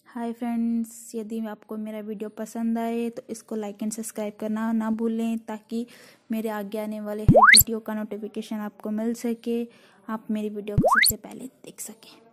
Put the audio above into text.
Hi friends, यदि आपको मेरा वीडियो पसंद आए तो इसको लाइक एंड सब्सक्राइब करना ना भूलें, ताकि मेरे आगे आने वाले हर वीडियो का नोटिफिकेशन आपको मिल सके, आप मेरी वीडियो को सबसे पहले देख सकें।